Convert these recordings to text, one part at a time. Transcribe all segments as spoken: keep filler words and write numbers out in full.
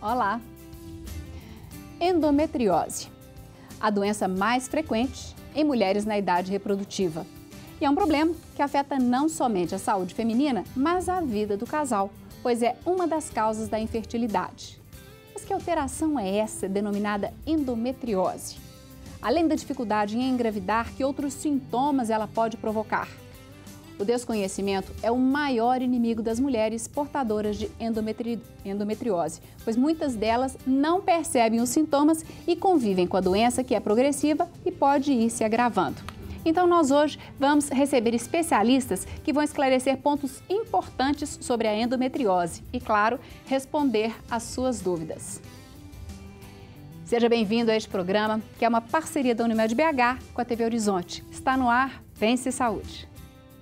Olá! Endometriose, a doença mais frequente em mulheres na idade reprodutiva. E é um problema que afeta não somente a saúde feminina, mas a vida do casal, pois é uma das causas da infertilidade. Mas que alteração é essa denominada endometriose? Além da dificuldade em engravidar, que outros sintomas ela pode provocar? O desconhecimento é o maior inimigo das mulheres portadoras de endometri... endometriose, pois muitas delas não percebem os sintomas e convivem com a doença que é progressiva e pode ir se agravando. Então nós hoje vamos receber especialistas que vão esclarecer pontos importantes sobre a endometriose e, claro, responder às suas dúvidas. Seja bem-vindo a este programa, que é uma parceria da Unimed B H com a T V Horizonte. Está no ar, Vence Saúde.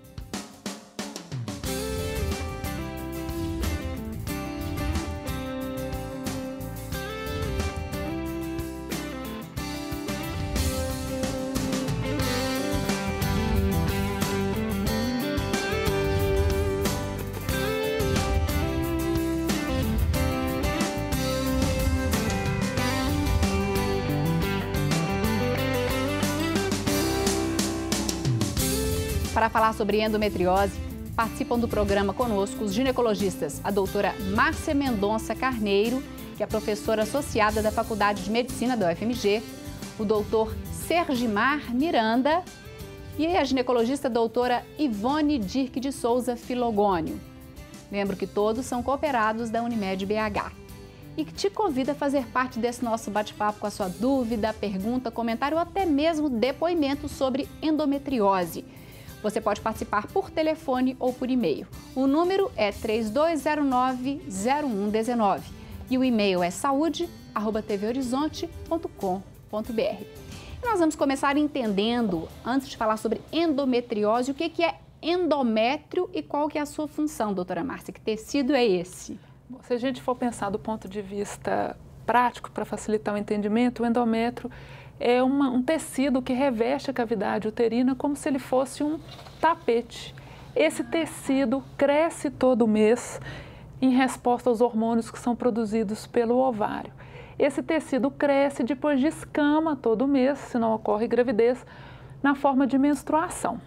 Para falar sobre endometriose, participam do programa conosco os ginecologistas, a doutora Márcia Mendonça Carneiro, que é professora associada da Faculdade de Medicina da U F M G, o doutor Sergimar Miranda e a ginecologista doutora Ivone Dirck de Souza Filogônio. Lembro que todos são cooperados da Unimed B H. E que te convida a fazer parte desse nosso bate-papo com a sua dúvida, pergunta, comentário ou até mesmo depoimento sobre endometriose. Você pode participar por telefone ou por e-mail. O número é três dois zero nove, zero um um nove e o e-mail é saúde arroba t v horizonte ponto com ponto b r. E nós vamos começar entendendo, antes de falar sobre endometriose, o que que é endométrio e qual que é a sua função, doutora Márcia. Que tecido é esse? Bom, se a gente for pensar do ponto de vista prático, para facilitar o entendimento, o endométrio é uma, um tecido que reveste a cavidade uterina como se ele fosse um tapete. Esse tecido cresce todo mês em resposta aos hormônios que são produzidos pelo ovário. Esse tecido cresce e depois descama todo mês, se não ocorre gravidez, na forma de menstruação.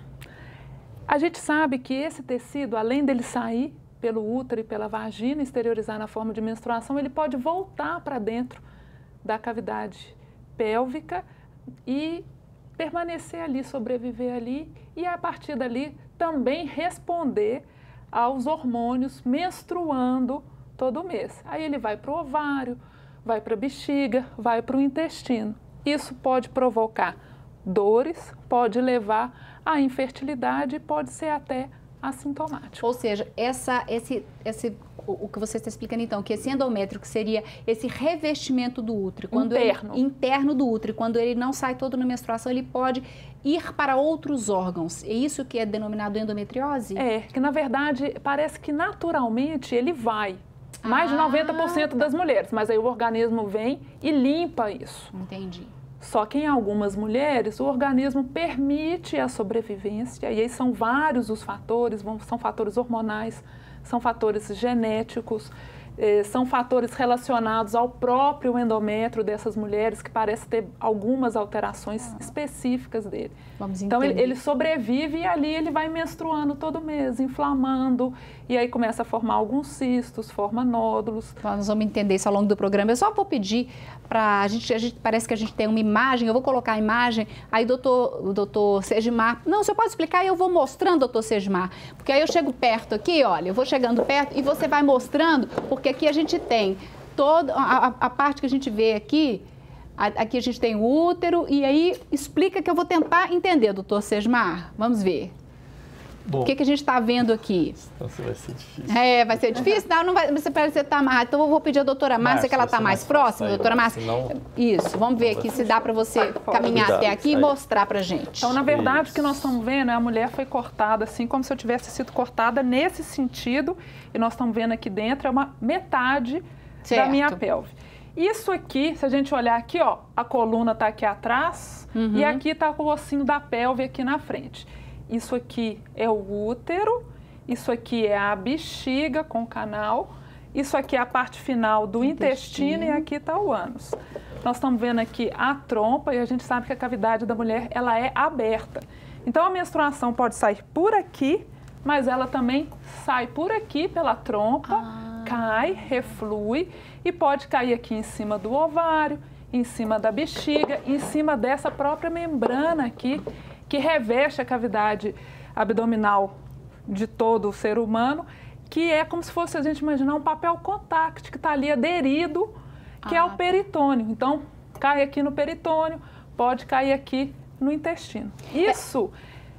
A gente sabe que esse tecido, além dele sair pelo útero e pela vagina, exteriorizar na forma de menstruação, ele pode voltar para dentro da cavidade pélvica e permanecer ali, sobreviver ali e a partir dali também responder aos hormônios menstruando todo mês. Aí ele vai para o ovário, vai para a bexiga, vai para o intestino. Isso pode provocar dores, pode levar à infertilidade e pode ser até assintomático. Ou seja, essa, esse, esse, o, o que você está explicando então, que esse endométrio, que seria esse revestimento do útero, quando interno. Ele, interno do útero, quando ele não sai todo na menstruação, ele pode ir para outros órgãos. É isso que é denominado endometriose? É, que na verdade parece que naturalmente ele vai. Mais ah, de noventa por cento das mulheres, mas aí o organismo vem e limpa isso. Entendi. Só que em algumas mulheres o organismo permite a sobrevivência e aí são vários os fatores, são fatores hormonais, são fatores genéticos, eh, são fatores relacionados ao próprio endométrio dessas mulheres que parece ter algumas alterações ah. específicas dele. Vamos então ele, ele sobrevive e ali ele vai menstruando todo mês, inflamando e aí começa a formar alguns cistos, forma nódulos. Então, nós vamos entender isso ao longo do programa. Eu só vou pedir para a gente, a gente, parece que a gente tem uma imagem, eu vou colocar a imagem, aí doutor, o doutor Sergimar, não, você pode explicar e eu vou mostrando, doutor Sergimar, porque aí eu chego perto aqui, olha, eu vou chegando perto e você vai mostrando, porque aqui a gente tem toda a, a parte que a gente vê aqui, a, aqui a gente tem o útero, e aí explica que eu vou tentar entender, doutor Sergimar, vamos ver. Bom, o que, que a gente está vendo aqui? Então vai ser difícil. É, vai ser difícil? Não, não vai, você parece que está amarrado. Então eu vou pedir a doutora Márcia, que ela está mais próxima. Doutora Márcia, isso, vamos ver aqui se dá para você caminhar Cuidado, até aqui e mostrar para gente. Então, na verdade, isso. O que nós estamos vendo é a mulher foi cortada assim, como se eu tivesse sido cortada nesse sentido. E nós estamos vendo aqui dentro, é uma metade certo. Da minha pelve. Isso aqui, se a gente olhar aqui, ó, a coluna está aqui atrás uhum. e aqui está o ossinho da pelve aqui na frente. Isso aqui é o útero, isso aqui é a bexiga com canal Isso aqui é a parte final do intestino, intestino e aqui está o ânus. Nós estamos vendo aqui a trompa e a gente sabe que a cavidade da mulher ela é aberta. Então a menstruação pode sair por aqui, mas ela também sai por aqui pela trompa, ah. cai, reflui e pode cair aqui em cima do ovário, em cima da bexiga, em cima dessa própria membrana aqui que reveste a cavidade abdominal de todo o ser humano, que é como se fosse a gente imaginar um papel contact que está ali aderido, que ah, é o peritônio. Então, cai aqui no peritônio, pode cair aqui no intestino. Isso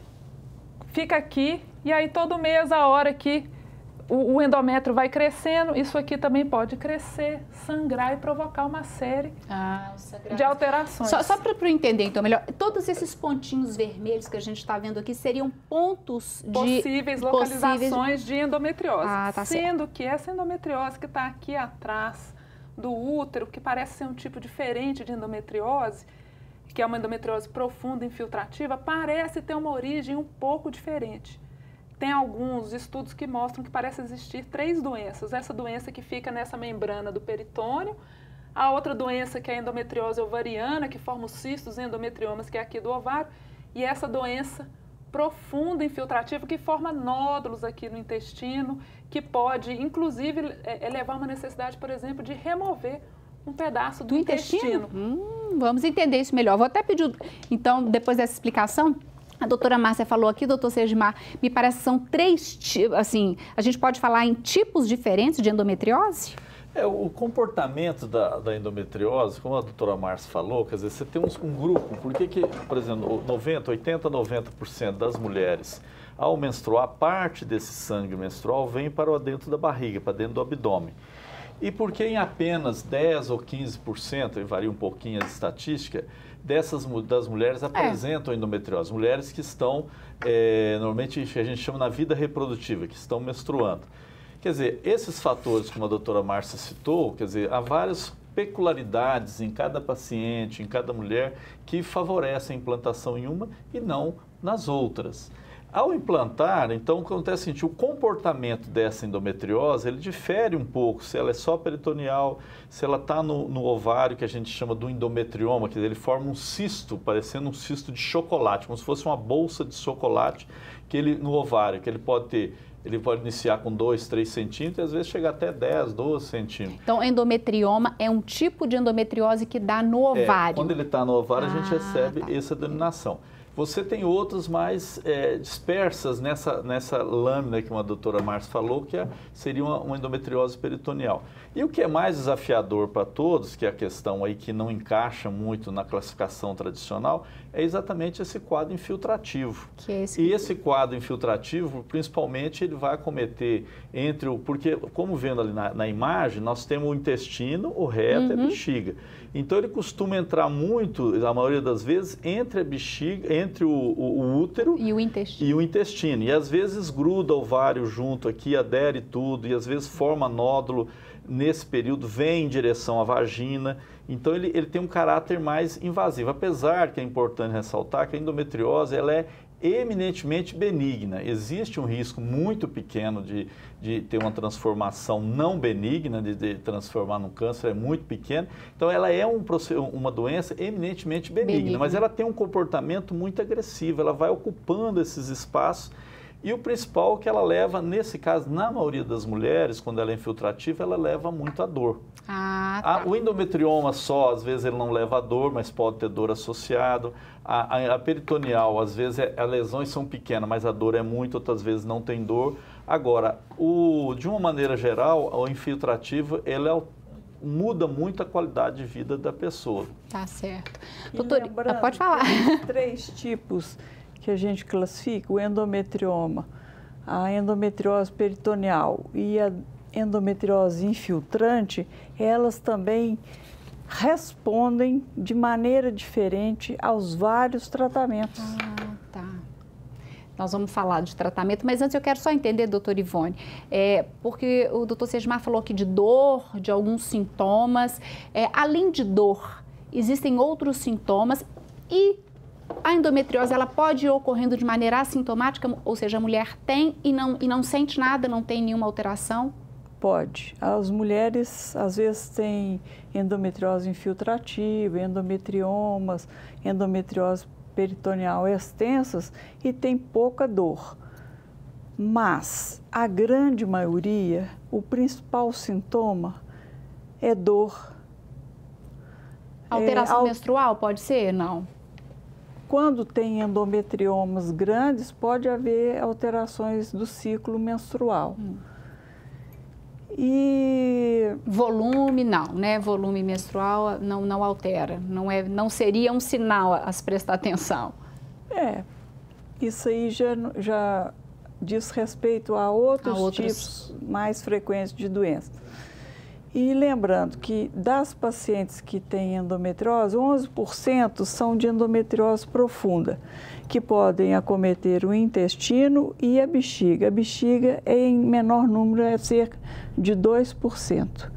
é. fica aqui e aí todo mês, a hora que o, o endométrio vai crescendo, isso aqui também pode crescer, sangrar e provocar uma série ah, de alterações. Só, só para eu entender então melhor, todos esses pontinhos vermelhos que a gente está vendo aqui seriam pontos de... Possíveis localizações possíveis... de endometriose. Ah, tá sendo certo. que essa endometriose que está aqui atrás do útero, que parece ser um tipo diferente de endometriose, que é uma endometriose profunda, infiltrativa, parece ter uma origem um pouco diferente. Tem alguns estudos que mostram que parece existir três doenças. Essa doença que fica nessa membrana do peritônio, a outra doença que é a endometriose ovariana, que forma os cistos endometriomas, que é aqui do ovário, e essa doença profunda infiltrativa que forma nódulos aqui no intestino, que pode, inclusive, é, levar a uma necessidade, por exemplo, de remover um pedaço do, do intestino. intestino. Hum, vamos entender isso melhor. Vou até pedir, então, depois dessa explicação, a doutora Márcia falou aqui, doutor Sejmar, me parece que são três tipos, assim, a gente pode falar em tipos diferentes de endometriose? É, o comportamento da, da endometriose, como a doutora Márcia falou, quer dizer, você tem um, um grupo, por que que, por exemplo, noventa, oitenta, noventa por cento das mulheres, ao menstruar, parte desse sangue menstrual vem para dentro da barriga, para dentro do abdômen. E por que em apenas dez ou quinze por cento, e varia um pouquinho a estatística, dessas das mulheres apresentam é. endometriose? Mulheres que estão, é, normalmente, que a gente chama na vida reprodutiva, que estão menstruando. Quer dizer, esses fatores, como a doutora Márcia citou, quer dizer, há várias peculiaridades em cada paciente, em cada mulher, que favorecem a implantação em uma e não nas outras. Ao implantar, então, acontece o seguinte, o comportamento dessa endometriose, ele difere um pouco, se ela é só peritoneal, se ela está no, no ovário, que a gente chama do endometrioma, que ele forma um cisto, parecendo um cisto de chocolate, como se fosse uma bolsa de chocolate que ele, no ovário, que ele pode ter, ele pode iniciar com dois, três centímetros e às vezes chegar até dez, doze centímetros. Então, endometrioma é um tipo de endometriose que dá no ovário. É, quando ele está no ovário, ah, a gente recebe tá. essa denominação. Você tem outras mais é, dispersas nessa, nessa lâmina que uma doutora Márcia falou, que é, seria uma, uma endometriose peritoneal. E o que é mais desafiador para todos, que é a questão aí que não encaixa muito na classificação tradicional, é exatamente esse quadro infiltrativo. Que é esse... E esse quadro infiltrativo, principalmente, ele vai acometer entre o... Porque, como vendo ali na, na imagem, nós temos o intestino, o reto uhum. e a bexiga. Então, ele costuma entrar muito, a maioria das vezes, entre a bexiga, entre o, o, o útero e o intestino. E o intestino. E às vezes gruda o ovário junto aqui, adere tudo, e às vezes forma nódulo. Nesse período, vem em direção à vagina. Então, ele, ele tem um caráter mais invasivo. Apesar que é importante ressaltar que a endometriose ela é eminentemente benigna. Existe um risco muito pequeno de, de ter uma transformação não benigna, de, de transformar num câncer, é muito pequeno. Então, ela é um, uma doença eminentemente benigna, benigna, mas ela tem um comportamento muito agressivo, ela vai ocupando esses espaços. E o principal é que ela leva, nesse caso, na maioria das mulheres, quando ela é infiltrativa, ela leva muito a dor. Ah, tá. a, o endometrioma só, às vezes, ele não leva a dor, mas pode ter dor associado. A, a, a peritoneal, às vezes, é, as lesões são pequenas, mas a dor é muito, outras vezes não tem dor. Agora, o, de uma maneira geral, o infiltrativo, ele é o muda muito a qualidade de vida da pessoa. Tá certo. Doutor, pode falar. Três tipos que a gente classifica, o endometrioma, a endometriose peritoneal e a endometriose infiltrante, elas também respondem de maneira diferente aos vários tratamentos. Ah, tá. Nós vamos falar de tratamento, mas antes eu quero só entender, doutora Ivone, é, porque o doutor Sejmar falou aqui de dor, de alguns sintomas. É, além de dor, existem outros sintomas e a endometriose, ela pode ir ocorrendo de maneira assintomática, ou seja, a mulher tem e não, e não sente nada, não tem nenhuma alteração? Pode. As mulheres, às vezes, têm endometriose infiltrativa, endometriomas, endometriose peritoneal extensas e tem pouca dor. Mas, a grande maioria, o principal sintoma é dor. Alteração é, al... menstrual pode ser? Não. Quando tem endometriomas grandes, pode haver alterações do ciclo menstrual. Hum. E volume não, né? Volume menstrual não, não altera, não, é, não seria um sinal a se prestar atenção. É, isso aí já, já diz respeito a outros, a outros tipos mais frequentes de doença. E lembrando que das pacientes que têm endometriose, onze por cento são de endometriose profunda, que podem acometer o intestino e a bexiga. A bexiga é em menor número, é cerca de dois por cento.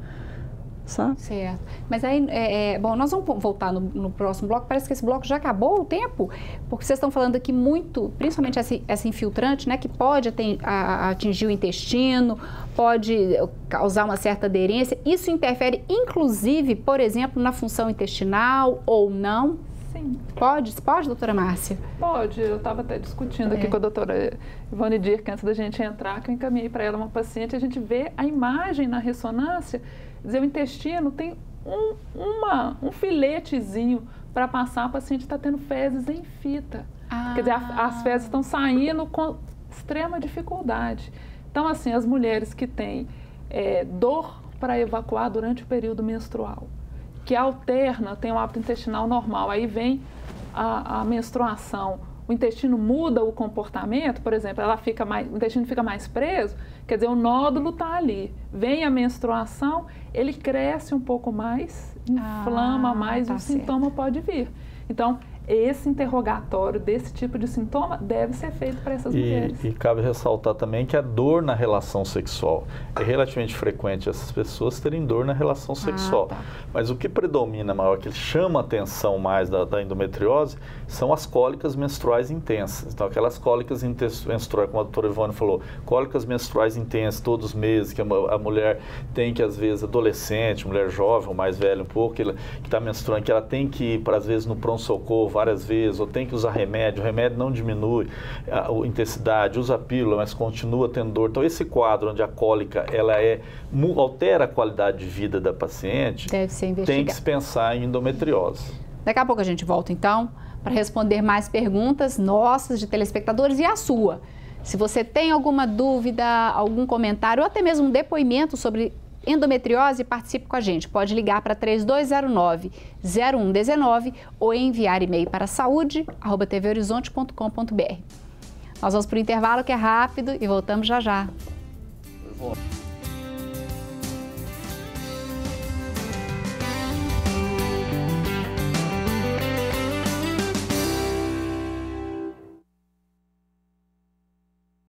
Sabe? Certo. Mas aí, é, é, bom, nós vamos voltar no, no próximo bloco. Parece que esse bloco já acabou o tempo, porque vocês estão falando aqui muito, principalmente essa, essa infiltrante, né, que pode ating, a, atingir o intestino, pode causar uma certa aderência. Isso interfere, inclusive, por exemplo, na função intestinal ou não? Sim. Pode? Pode, doutora Márcia? Pode. Eu estava até discutindo é. aqui com a doutora Ivone Dirk, antes da gente entrar, que eu encaminhei para ela uma paciente, a gente vê a imagem na ressonância. Dizer, o intestino tem um, uma, um filetezinho para passar, a paciente está tendo fezes em fita. Ah. Quer dizer, a, as fezes estão saindo com extrema dificuldade. Então, assim, as mulheres que têm é, dor para evacuar durante o período menstrual, que alterna, tem um hábito intestinal normal, aí vem a, a menstruação, o intestino muda o comportamento, por exemplo, ela fica mais, o intestino fica mais preso, quer dizer, o nódulo está ali. Vem a menstruação, ele cresce um pouco mais, inflama ah, mais tá e o certo. sintoma pode vir. Então, esse interrogatório desse tipo de sintoma deve ser feito para essas e, mulheres. E cabe ressaltar também que a dor na relação sexual é relativamente frequente essas pessoas terem dor na relação sexual. Ah, tá. Mas o que predomina maior, que chama a atenção mais da, da endometriose, são as cólicas menstruais intensas. Então, aquelas cólicas menstruais, como a doutora Ivone falou, cólicas menstruais intensas todos os meses, que a, a mulher tem que, às vezes, adolescente, mulher jovem ou mais velha um pouco, que está menstruando, que ela tem que ir, para, às vezes, no pronto-socorro várias vezes, ou tem que usar remédio, o remédio não diminui a, a intensidade, usa a pílula, mas continua tendo dor. Então, esse quadro onde a cólica, ela é, altera a qualidade de vida da paciente, deve ser investigado. Tem que se pensar em endometriose. Daqui a pouco a gente volta, então, para responder mais perguntas nossas de telespectadores e a sua. Se você tem alguma dúvida, algum comentário ou até mesmo um depoimento sobre endometriose, participe com a gente. Pode ligar para três dois zero nove, zero um um nove ou enviar e-mail para saúde arroba t v horizonte ponto com ponto b r. Nós vamos para o intervalo, que é rápido, e voltamos já já.